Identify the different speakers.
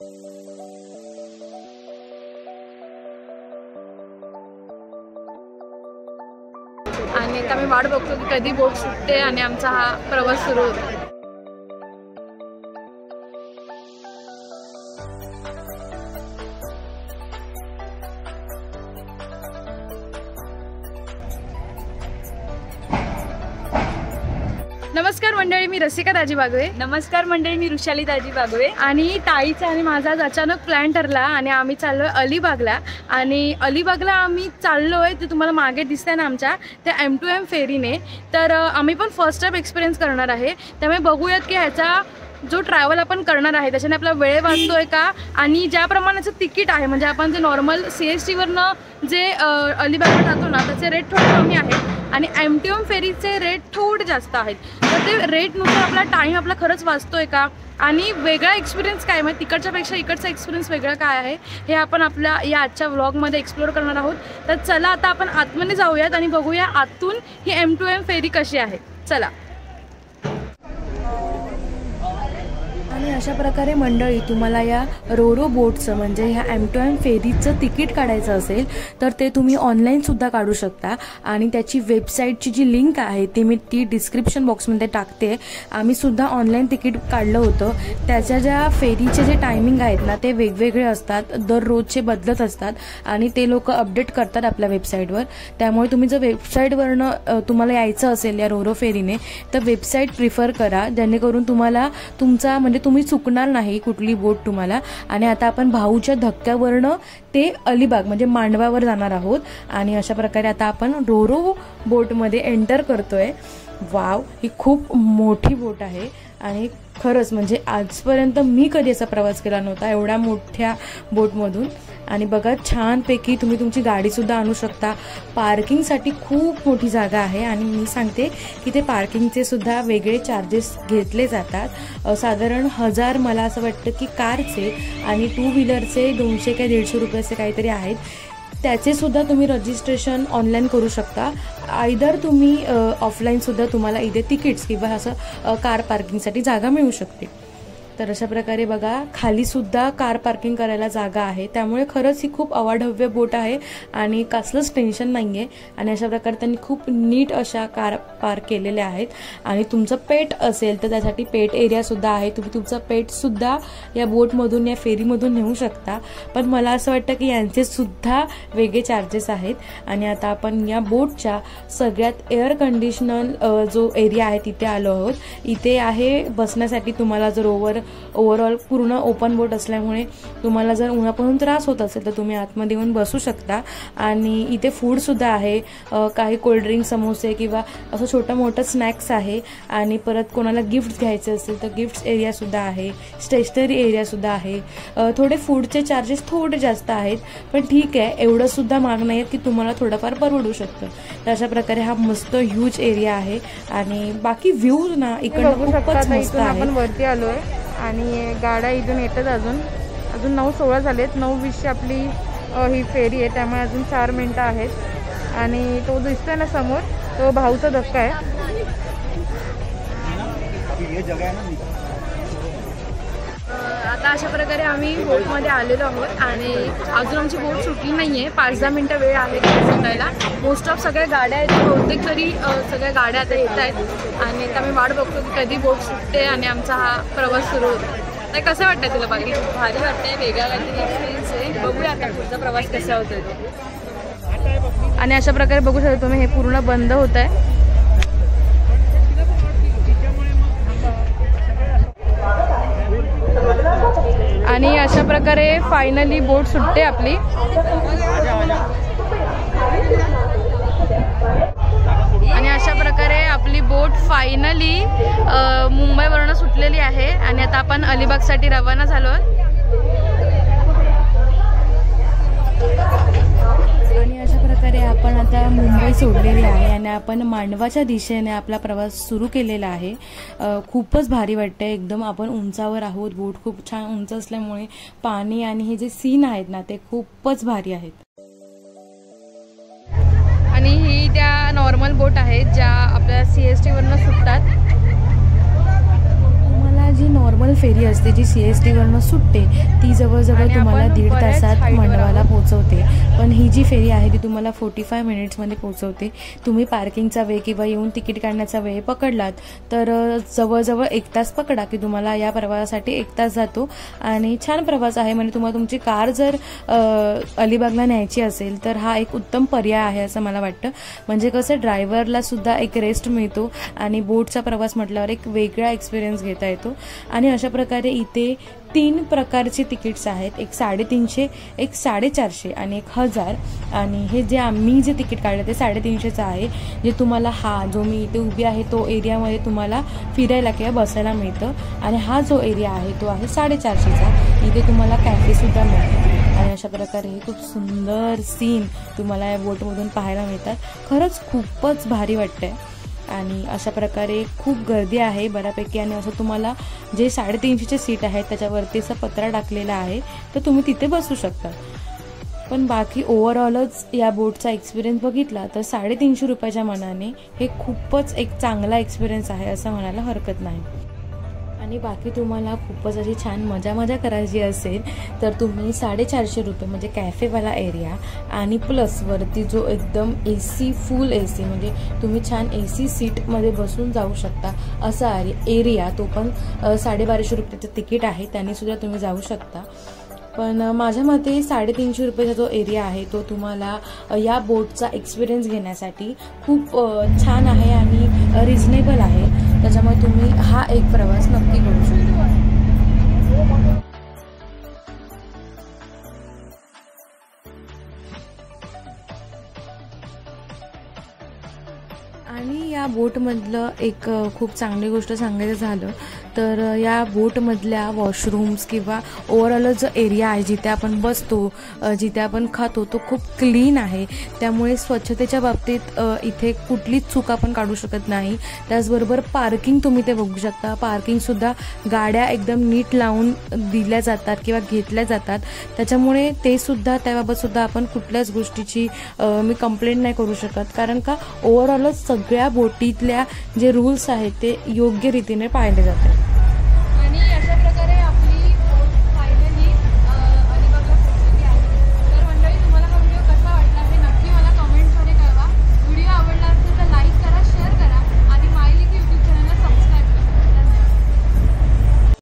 Speaker 1: आणि आता मी वाट बघतो की कधी बोट सुटते आणि आमचा हा प्रवास सुरू होतो। नमस्कार मंडळी, मी रसिका दाजी बागवे।
Speaker 2: नमस्कार मंडळी, मी ऋषाली दाजी बागवे।
Speaker 1: आणि ताईचा आणि माझा अचानक प्लॅन ठरला आणि आम्ही चाललोय अलिबागला। आणि अलिबागला आम्ही चाललोय ते तुम्हाला मागे दिसतंय ना आमच्या त्या M2M फेरीने। तर आम्ही पण फर्स्ट टाइम एक्सपिरियन्स करणार आहे, त्यामुळे बघूयात की ह्याचा जो ट्रॅव्हल आपण करणार आहे त्याच्याने आपला वेळ वाचतोय का, आणि ज्या प्रमाणाचं तिकीट आहे म्हणजे आपण जे नॉर्मल CST वरनं जे अलिबागला जातो ना त्याचे रेट थोडे कमी आहेत आणि M2M फेरीचे रेट थोडे जास्त आहेत। तर ते रेटनुसार आपला टाईम आपला खरंच वाचतोय का आणि वेगळा एक्सपिरियन्स काय म्हणजे तिकडच्यापेक्षा इकडचा एक्सपिरियन्स वेगळा काय आहे हे आपण आपल्या या आजच्या व्लॉगमध्ये एक्सप्लोर करणार आहोत। तर चला आता आपण आतमध्ये जाऊयात आणि बघूया आतून ही M2M फेरी कशी आहे। चला। आणि अशा प्रकारे मंडळी तुम्हाला या रोरो बोटचं म्हणजे ह्या M2M फेरीचं तिकीट काढायचं असेल तर ते तुम्ही ऑनलाईनसुद्धा काढू शकता। आणि त्याची वेबसाईटची जी लिंक आहे ती डिस्क्रिप्शन बॉक्समध्ये टाकते। आम्हीसुद्धा ऑनलाईन तिकीट काढलं होतं। त्याच्या ज्या फेरीचे जे टायमिंग आहेत ना ते वेगवेगळे असतात, दररोजचे बदलत असतात आणि ते लोक अपडेट करतात आपल्या वेबसाईटवर। त्यामुळे तुम्ही जर वेबसाईटवरनं तुम्हाला यायचं असेल या रोरो फेरीने तर वेबसाईट प्रिफर करा, जेणेकरून तुम्हाला तुमचा म्हणजे तुम्ही चुकणार नाही कुठली बोट तुम्हाला। आणि आता आपण भाऊच्या धक्क्यावरनं ते अलिबाग म्हणजे मांडवावर जाणार आहोत। आणि अशा प्रकारे आता आपण रोरो बोटमध्ये एंटर करतोय। वाव, ही खूप मोठी बोट आहे आणि खरंच म्हणजे आजपर्यंत मी कधी असा प्रवास केला नव्हता एवढ्या मोठ्या बोटमधून। आणि बघा छानपैकी तुम्ही तुमची गाडीसुद्धा आणू शकता। पार्किंगसाठी खूप मोठी जागा आहे आणि मी सांगते की ते पार्किंगचे सुद्धा वेगळे चार्जेस घेतले जातात। साधारण 1000 मला असं वाटतं की कारचे आणि 2 व्हीलरचे 200 काय 150 रुपयाचे काहीतरी आहेत। त्याचे सुद्धा तुम्ही रजिस्ट्रेशन ऑनलाईन करू शकता। आयदर तुम्ही ऑफलाईनसुद्धा तुम्हाला इथे तिकीट्स किंवा असं कार पार्किंगसाठी जागा मिळू शकते। तर अशा प्रकारे बघा खालीसुद्धा कार पार्किंग करायला जागा आहे, त्यामुळे खरंच ही खूप अवाढव्य बोट आहे आणि कसलंच टेन्शन नाही आहे। आणि अशा प्रकारे त्यांनी खूप नीट अशा कार पार्क केलेल्या आहेत। आणि तुमचं पेट असेल तर त्यासाठी पेट एरियासुद्धा आहे, तुम्ही तुमचं पेटसुद्धा या बोटमधून या फेरीमधून नेऊ शकता। पण मला असं वाटतं की यांचेसुद्धा वेगळे चार्जेस आहेत। आणि आता आपण या बोटच्या सगळ्यात एअर कंडिशनल जो एरिया आहे तिथे आलो आहोत। इथे आहे बसण्यासाठी तुम्हाला जर ओव्हरऑल पूर्ण ओपन बोट असल्यामुळे तुम्हाला जर उन्हापासून त्रास होत असेल तर तुम्ही आतमध्ये येऊन बसू शकता। आणि इथे फूडसुद्धा आहे, काही कोल्ड्रिंक समोसे किंवा असं छोटं मोठं स्नॅक्स आहे। आणि परत कोणाला गिफ्ट घ्यायचे असेल तर गिफ्ट्स एरियासुद्धा आहे, स्टेशनरी एरियासुद्धा आहे। थोडे फूडचे चार्जेस थोडे जास्त आहेत पण ठीक आहे, एवढंसुद्धा महाग नाही की तुम्हाला थोडंफार परवडू शकतं। तर अशा प्रकारे हा मस्त ह्यूज एरिया आहे आणि बाकी व्ह्यू ना इकडे खूपच मस्त आहे।
Speaker 3: आपण वरती आलोय आणि गाड्या इथून येतात अजून 9:16 झालेत। 9:20 आपली ही फेरी आहे, त्यामुळे अजून 4 मिनिटं आहेत। आणि तो दिसतोय ना समोर तो भाऊचा धक्का आहे।
Speaker 1: आता अशा प्रकारे आम्ही बोटमध्ये आलेलो आहोत आणि अजून आमची बोट सुटली नाही आहे। 5-10 मिनिटं वेळ आहे सुटायला। मोस्ट ऑफ सगळ्या गाड्या आहेत, बहुतेक तरी सगळ्या गाड्या आता येत आहेत आणि आता मी वाट बघतो की कधी बोट सुटते आणि आमचा हा प्रवास सुरू होतो। तर कसं वाटतंय तुला? बाकी
Speaker 2: भारी वाटतंय, वेगळा काहीतरी एक्सपिरियन्स आहे। बघूया आता पुढचा प्रवास कसा होतोय तो।
Speaker 3: आणि अशा प्रकारे बघू शकता तुम्ही हे पूर्ण बंद होत आहे। आणि अशा प्रकारे फायनली बोट सुटते आपली। आणि अशा प्रकारे आपली बोट फायनली मुंबईवरून सुटलेली आहे आणि आता आपण अलिबागसाठी रवाना झालो आहोत।
Speaker 1: आणि अशा प्रकारे आपण आता मुंबई सोडलेली आहे आणि आपण मांडवाच्या दिशेने आपला प्रवास सुरू केलेला आहे। खूपच भारी वाटतंय, एकदम आपण उंचावर आहोत। बोट खूप छान उंच असल्यामुळे पाणी आणि हे जे सीन आहेत ना ते खूपच भारी आहेत।
Speaker 3: आणि ही त्या नॉर्मल बोट आहेत ज्या आपल्या CST वरनं सुटतात।
Speaker 1: तुम्हाला जी नॉर्मल नॉर्मल फेरी असते जी CSTवरनं सुटते ती जवळजवळ तुम्हाला 1.5 तासात मंडवाला पोहोचवते, पण ही जी फेरी आहे ती तुम्हाला 45 मिनिट्समध्ये पोहोचवते. तुम्ही पार्किंगचा वेळ किंवा येऊन तिकीट काढण्याचा वेळ पकडलात तर जवळजवळ 1 तास पकडा की तुम्हाला या प्रवासासाठी 1 तास जातो. आणि छान प्रवास आहे. म्हणजे तुम्हाला तुमची कार जर अलिबागला न्यायची असेल तर हा एक उत्तम पर्याय आहे असं मला वाटतं. म्हणजे कसं ड्रायव्हरला सुद्धा एक रेस्ट मिळतो आणि बोटचा प्रवास म्हटल्यावर एक वेगळा एक्सपिरियन्स घेता येतो. आणि अशा प्रकारे इथे 3 प्रकारचे तिकीट्स आहेत, एक 350, एक 450 आणि 1000. आणि हे जे आम्ही जे तिकीट काढलं ते 350चं आहे, जे तुम्हाला हा जो मी इथे उभी आहे तो एरियामध्ये तुम्हाला फिरायला किंवा बसायला मिळतं. आणि हा जो एरिया आहे तो आहे 450चा, इथे तुम्हाला कॅफेसुद्धा मिळतो. आणि अशा प्रकारे हे खूप सुंदर सीन तुम्हाला या बोटमधून पाहायला मिळतात. खरंच खूपच भारी वाटतंय. आणि अशा प्रकारे खूप गर्दी आहे बऱ्यापैकी. आणि असं तुम्हाला जे 350चे सीट आहेत त्याच्यावरती असा पत्रा टाकलेला आहे, तर तुम्ही तिथे बसू शकता. पण बाकी ओव्हरऑलच या बोटचा एक्सपिरियन्स बघितला तर 350 रुपयाच्या मनाने हे खूपच एक चांगला एक्सपिरियन्स आहे असं म्हणायला हरकत नाही. आणि बाकी तुम्हाला खूपच अशी छान मजा करायची असेल तर तुम्ही 450 रुपये म्हणजे कॅफेवाला एरिया आणि प्लस वरती जो एकदम AC फुल AC म्हणजे तुम्ही छान AC सीटमध्ये बसून जाऊ शकता असा एरिया, तो पण 1250 रुपयाचं तिकीट आहे, त्याने सुद्धा तुम्ही जाऊ शकता. पण माझ्या मते 350 रुपयाचा जो एरिया आहे तो तुम्हाला या बोटचा एक्सपिरियन्स घेण्यासाठी खूप छान आहे आणि रिजनेबल आहे. त्याच्यामुळे तुम्ही हा एक प्रवास नक्की करू शकता. आणि या बोटमधलं एक खूप चांगली गोष्ट सांगायचं झालं तर या बोटमधल्या वॉशरूम्स किंवा ओव्हरऑल जो एरिया आहे जिथे आपण बसतो, जिथे आपण खातो, तो खूप क्लीन आहे. त्यामुळे स्वच्छतेच्या बाबतीत इथे कुठलीच चूक आपण काढू शकत नाही. त्याचबरोबर पार्किंग तुम्ही ते बघू शकता. पार्किंगसुद्धा गाड्या एकदम नीट लावून दिल्या जातात किंवा घेतल्या जातात. त्याच्यामुळे ते सुद्धा त्याबाबतसुद्धा आपण कुठल्याच गोष्टीची मी कंप्लेंट नाही करू शकत, कारण का ओव्हरऑलच सगळ्या बोटीतल्या जे रूल्स आहेत ते योग्य रीतीने पाळले जातात.